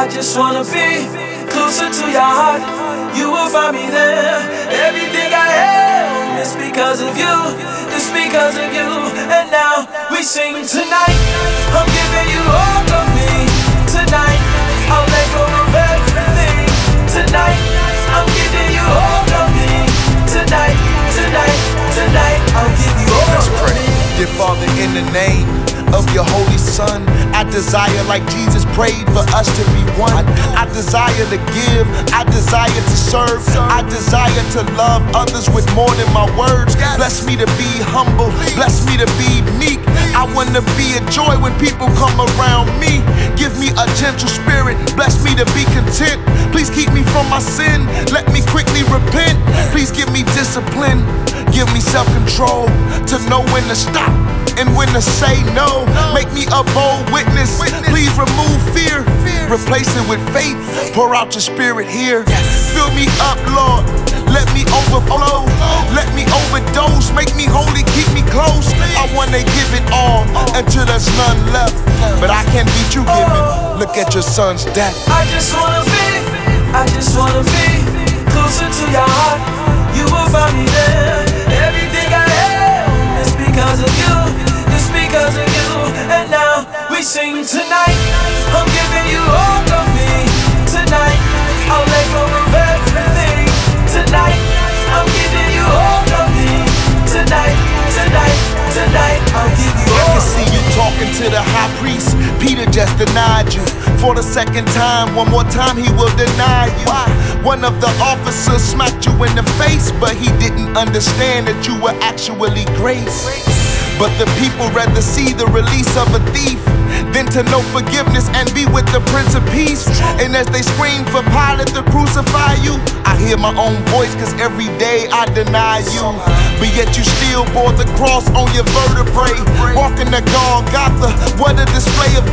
I just wanna be closer to your heart. You will find me there. Everything I am is because of you. It's because of you. And now we sing tonight. I'm giving you all of me. Tonight I'll let go of everything. Tonight I'm giving you all of me. Tonight, tonight, tonight I'll give you all Let's pray. of me. Dear Father, in the name of your holy Son, I desire, like Jesus prayed, for us to be one. I desire to give, I desire to serve, I desire to love others with more than my words. Bless me to be humble, bless me to be meek. I want to be a joy when people come around me. Give me a gentle spirit, bless me to be content. Please keep me from my sin, let me quickly repent. Please give me discipline, give me self-control, to know when to stop and when to say no. Make me a bold witness. Please remove fear, replace it with faith. Pour out your spirit here. Fill me up, Lord. Let me overflow. Let me overdose. Make me holy, keep me close. I wanna give it all until there's none left. But I can't beat you giving. Look at your son's death. I just wanna be closer to your heart. You will find me there. Everything I am is because of you. It's because of you. And now we sing tonight. I'm giving you all of me. Tonight I'll let go of everything. Tonight I'm giving you all of me. Tonight, tonight, tonight I'll give you all. I can see you talking to the high priest. Peter just denied you for the second time. One more time he will deny you. One of the officers smacked you in the face, but he didn't understand that you were actually grace. But the people rather see the release of a thief than to know forgiveness and be with the Prince of Peace. And as they scream for Pilate to crucify you, I hear my own voice, cause every day I deny you. But yet you still bore the cross on your vertebrae. Walking the Golgotha, what a display of